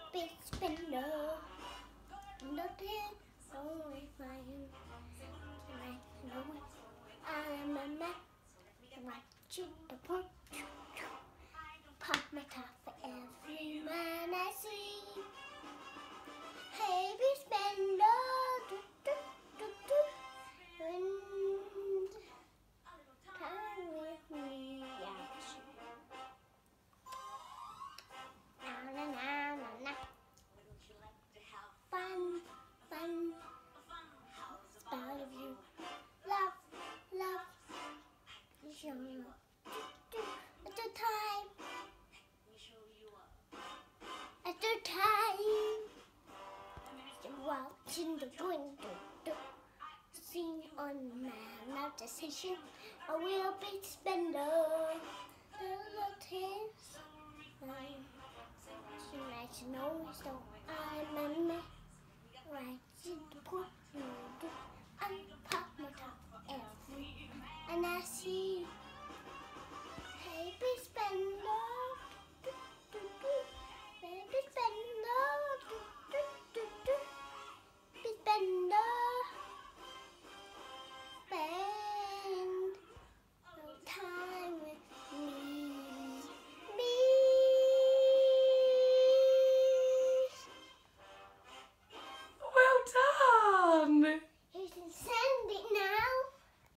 be spender. Nothing only flying. Tonight, no one. I'm a man. Watch it, the pop. Pop my top for every man I see. Hey, be spender. Do, do, do, do. And time with me. Na, na, na, na, na. Fun, fun. It's part of you. Love, love. Show you. At the time. At the time. Watching the window. Sing on man of decision. I will be spender. The tears. Tonight, no, so I'm a man. Right in the put you do. And pop my top every. And I see